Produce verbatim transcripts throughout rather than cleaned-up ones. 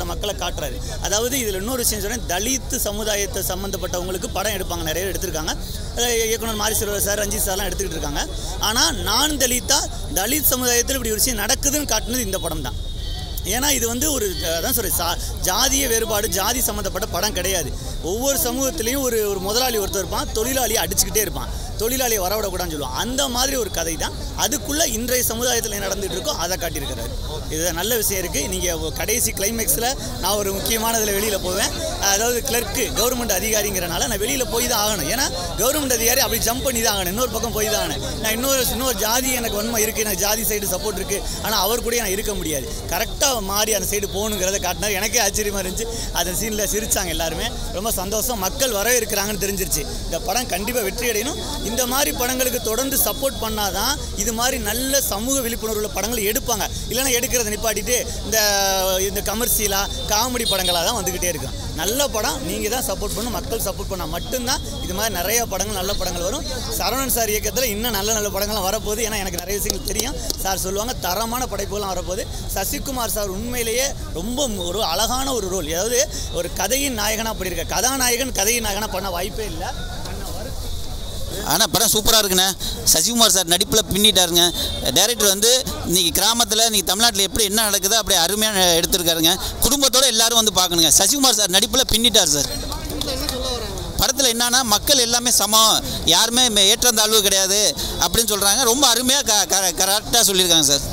அந்த மக்களை காட்டுறாரு. அதாவது இதில் இன்னொரு விஷயம் சொல்கிறேன், தலித் சமுதாயத்தை சம்மந்தப்பட்டவங்களுக்கு படம் எடுப்பாங்க, நிறைய எடுத்திருக்காங்க. இயக்குனர் மாரி செல்வராஜ் சார், ரஞ்சித் சார்லாம் எடுத்துக்கிட்டு இருக்காங்க. ஆனால் நான் தலித்தா தலித் சமுதாயத்தில் இப்படி ஒரு விஷயம் நடக்குதுன்னு காட்டுனது இந்த படம் தான். ஏன்னா இது வந்து ஒரு அதான் சொல்கிறேன், சா ஜாதிய வேறுபாடு, ஜாதி சம்மந்தப்பட்ட படம் கிடையாது. ஒவ்வொரு சமூகத்திலையும் ஒரு ஒரு முதலாளி ஒருத்தர் இருப்பான், தொழிலாளியை அடிச்சுக்கிட்டே இருப்பான், தொழிலாளியை வரவிடக்கூடாதுன்னு சொல்லுவான். அந்த மாதிரி ஒரு கதை தான். அதுக்குள்ளே இன்றைய சமுதாயத்தில் நடந்துகிட்டு இருக்கோ அதை காட்டியிருக்கிறாரு. இது நல்ல விஷயம் இருக்குது. நீங்கள் கடைசி கிளைமேக்ஸில் நான் ஒரு முக்கியமானதில் வெளியில் போவேன். அதாவது கிளர்க்கு கவர்மெண்ட் அதிகாரிங்கிறனால நான் வெளியில் போய் தான் ஆகணும். ஏன்னா கவர்மெண்ட் அதிகாரி அப்படி ஜம்ப் பண்ணி தான் ஆகணும், இன்னொரு பக்கம் போய் தான் ஆகணும். நான் இன்னொரு இன்னொரு ஜாதி எனக்கு வன்மை இருக்குது, எனக்கு ஜாதி சைடு சப்போர்ட் இருக்குது, ஆனால் அவர் கூட நான் இருக்க முடியாது. கரெக்டாக மாறி அந்த சைடு போகணுங்கிறத காட்டினார். எனக்கே ஆச்சரியமாக இருந்துச்சு. அந்த சீனில் சிரித்தாங்க எல்லாருமே. ரொம்ப சந்தோஷம். மக்கள் வர இருக்கிறாங்கன்னு தெரிஞ்சிருச்சு. இந்த படம் கண்டிப்பாக வெற்றி அடையணும். இந்த மாதிரி படங்களுக்கு தொடர்ந்து சப்போர்ட் பண்ணாதான் இது மாதிரி நல்ல சமூக விழிப்புணர்வுள்ள படங்கள் எடுப்பாங்க. இல்லைன்னா எடுக்கிறத நிப்பாட்டிட்டு இந்த இந்த கமர்ஷியலாக காமெடி படங்களாக தான் வந்துக்கிட்டே இருக்கும். நல்ல படம் நீங்கள் தான் சப்போர்ட் பண்ணணும். மக்கள் சப்போர்ட் பண்ணால் மட்டும்தான் இது மாதிரி நிறைய படங்கள் நல்ல படங்கள் வரும். சரவணன் சார் இயக்கத்தில் இன்னும் நல்ல நல்ல படங்கள்லாம் வரப்போகுது. ஏன்னா எனக்கு நிறைய விஷயங்கள் தெரியும். சார் சொல்லுவாங்க தரமான படைப்புகள்லாம் வரப்போகுது. சசிகுமார் சார் உண்மையிலேயே ரொம்ப ஒரு அழகான ஒரு ரோல், அதாவது ஒரு கதையின் நாயகனாக அப்படி இருக்க கதாநாயகன் கதையின் நாயகனாக பண்ண வாய்ப்பே இல்லை. ஆனால் படம் சூப்பராக இருக்குண்ணே. சசிகுமார் சார் நடிப்பில் பின்னிட்டாருங்க. டைரக்டர் வந்து இன்றைக்கி கிராமத்தில் இன்றைக்கி தமிழ்நாட்டில் எப்படி என்ன நடக்குதோ அப்படியே அருமையாக எடுத்துருக்காருங்க. குடும்பத்தோடு எல்லோரும் வந்து பார்க்கணுங்க. சசிகுமார் சார் நடிப்பில் பின்னிட்டார் சார். படத்தில் என்னன்னா மக்கள் எல்லாமே சமம், யாருமே ஏற்றந்தாழ்வு கிடையாது அப்படின்னு சொல்கிறாங்க. ரொம்ப அருமையாக க கரெக்டாக சொல்லியிருக்காங்க சார்.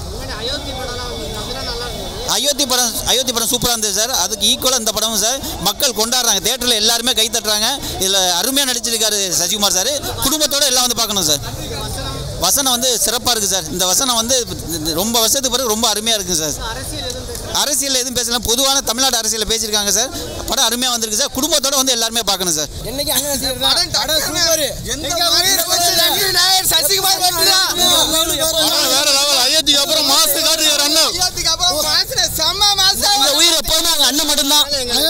அயோத்தி படம் அயோத்தி படம் சூப்பராக இருந்தது சார். அதுக்கு ஈக்குவலாக இந்த படமும் சார் மக்கள் கொண்டாடுறாங்க. தேட்டரில் எல்லாருமே கை தட்டுறாங்க. இதில் அருமையாக நடிச்சிருக்காரு சசிகுமார் சார். குடும்பத்தோடு எல்லாம் வந்து பார்க்கணும் சார். வசனம் வந்து சிறப்பாக இருக்குது சார். இந்த வசனம் வந்து ரொம்ப வருஷத்துக்கு பிறகு ரொம்ப அருமையாக இருக்குது சார். அரசியல் எதுவும் பேசலாம், பொதுவான தமிழ்நாடு அரசியலில் பேசியிருக்காங்க சார். படம் அருமையாக வந்திருக்கு சார். குடும்பத்தோடு வந்து எல்லாருமே பார்க்கணும் சார். அயோத்திக்கு அப்புறம் மாசு காட்டுறாரு அண்ணன். உயிர் எப்போதுமே அங்கே அண்ணன் மட்டும்தான்.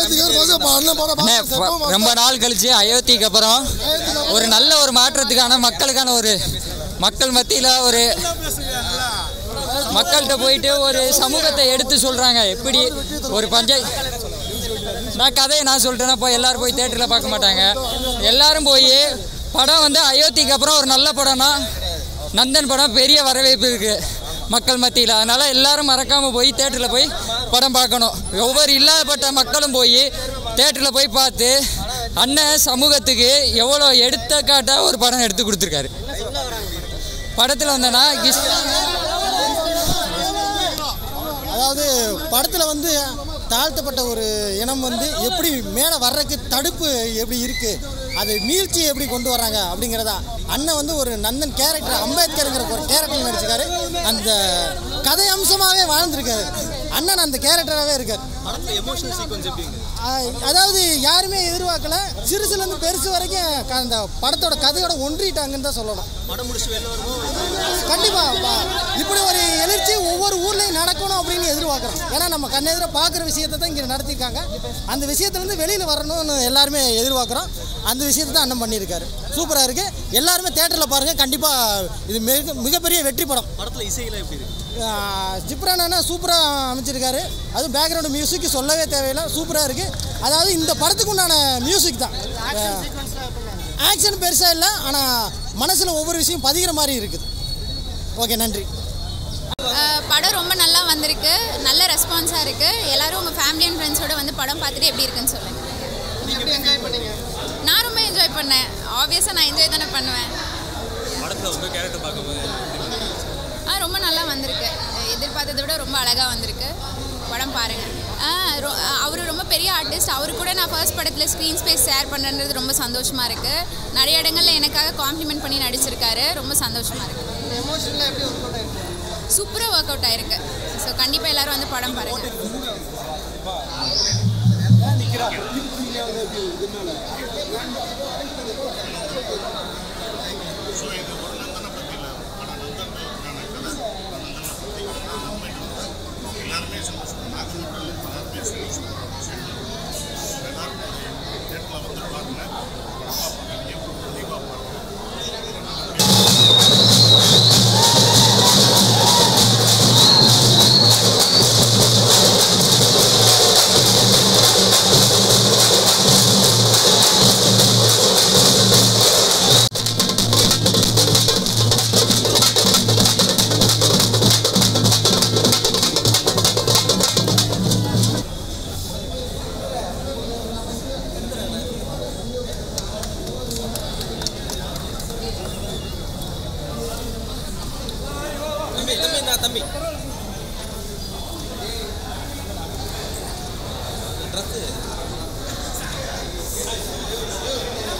ரொம்ப நாள் கழிச்சு அயோத்திக்கு அப்புறம் ஒரு நல்ல ஒரு மாற்றத்துக்கான மக்களுக்கான ஒரு மக்கள் மத்தியில் ஒரு மக்கள்கிட்ட போயிட்டு ஒரு சமூகத்தை எடுத்து சொல்கிறாங்க. எப்படி ஒரு பஞ்சாயத்து நான் கதையை நான் சொல்லிட்டேன்னா போய் எல்லோரும் போய் தேட்டரில் பார்க்க மாட்டாங்க. எல்லோரும் போய் படம் வந்து அயோத்திக்கு அப்புறம் ஒரு நல்ல படம்னா நந்தன் படம் பெரிய வரவேற்பு இருக்குது மக்கள் மத்தியில். அதனால் எல்லோரும் மறக்காமல் போய் தேட்டரில் போய் படம் பார்க்கணும். ஒவ்வொரு இல்லாதப்பட்ட மக்களும் போய் தேட்டரில் போய் பார்த்து அண்ணன் சமூகத்துக்கு எவ்வளோ எடுத்துக்காட்டாக ஒரு படம் எடுத்து கொடுத்துருக்காரு. படத்தில் வந்தேன்னா அதாவது படத்தில் வந்து தாழ்த்தப்பட்ட ஒரு இனம் வந்து எப்படி மேலே வர்றதுக்கு தடுப்பு எப்படி இருக்குது, அது மீழ்ச்சி எப்படி கொண்டு வராங்க அப்படிங்கிறதா. அண்ணன் வந்து ஒரு நந்தன் கேரக்டர், அம்பேத்கருங்கிற ஒரு கேரக்டர் நடிச்சிருக்காரு. அந்த கதை அம்சமாகவே வாழ்ந்துருக்காரு அண்ணன், அந்த கேரக்டராகவே இருக்கார். அதாவது யாருமே எதிர்பார்க்கல, சிறுசுலேருந்து பெருசு வரைக்கும் அந்த படத்தோட கதையோட ஒன்றிட்டாங்கன்னு தான் சொல்லணும். கண்டிப்பாக இப்படி ஒரு எழுச்சி ஒவ்வொரு ஊர்லேயும் நடக்கணும் அப்படின்னு எதிர்பார்க்குறோம். ஏன்னா நம்ம கண்ணெதிர பார்க்குற விஷயத்தை தான் இங்கே நடத்தியிருக்காங்க. அந்த விஷயத்துலேருந்து வெளியில் வரணும்னு எல்லாருமே எதிர்பார்க்குறோம். அந்த விஷயத்தை தான் அண்ணன் பண்ணியிருக்காரு. சூப்பராக இருக்குது. எல்லாருமே தேட்டரில் பாருங்கள். கண்டிப்பாக இது மிக மிகப்பெரிய வெற்றி படம். படத்தில் இசையில் எப்படி இருக்குது? ஜிப்ரானா சூப்பராக அமைச்சிருக்காரு. அதுவும் பேக்ரவுண்டு மியூசிக்கு சொல்லவே தேவையில்லை, சூப்பராக இருக்குது. அதாவது இந்த படத்துக்கு உண்டான மியூசிக் தான். ஆக்ஷன் பெருசாக இல்லை, ஆனால் மனசில் ஒவ்வொரு விஷயம் பதிகிற மாதிரி இருக்குது. ஓகே, நன்றி. படம் ரொம்ப நல்லா வந்திருக்கு, நல்ல ரெஸ்பான்ஸாக இருக்குது. எல்லோரும் உங்கள் ஃபேமிலி அண்ட் ஃப்ரெண்ட்ஸோடு வந்து படம் பார்த்துட்டு எப்படி இருக்குன்னு சொல்லுங்கள். நான் ரொம்ப என்ஜாய் பண்ணேன். ஆப்வியஸாக நான் என்ஜாய் தானே பண்ணுவேன். ஆ ரொம்ப நல்லா வந்திருக்கு. எதிர்பார்த்ததை விட ரொம்ப அழகாக வந்திருக்கு. படம் பாருங்கள். அவர் ரொம்ப பெரிய ஆர்டிஸ்ட். அவரு கூட நான் ஃபர்ஸ்ட் படத்தில் ஸ்க்ரீன் ஸ்பேஸ் ஷேர் பண்ணுறது ரொம்ப சந்தோஷமாக இருக்குது. நிறைய இடங்களில் எனக்காக காம்ப்ளிமெண்ட் பண்ணி நடிச்சிருக்காரு. ரொம்ப சந்தோஷமாக இருக்குது. சூப்பராக ஒர்க் அவுட் ஆகிருக்கு. ஸோ கண்டிப்பாக எல்லோரும் வந்து படம் பாருங்கள். We'll be right back. Dress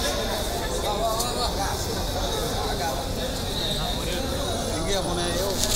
எங்கேயா போனேன்